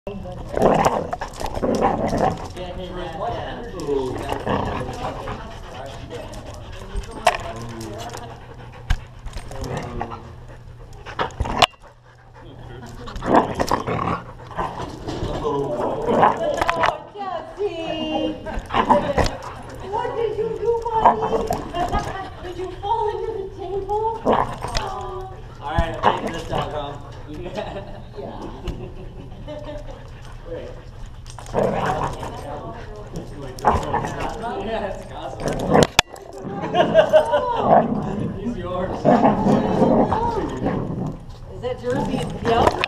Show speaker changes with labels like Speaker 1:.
Speaker 1: Jesse! What did you do, buddy? Did you fall into the table?
Speaker 2: Alright, I'm taking this out, Tom.
Speaker 1: Yeah.
Speaker 2: Yeah, it's awesome. He's yours.
Speaker 1: Is that Jersey? Yep.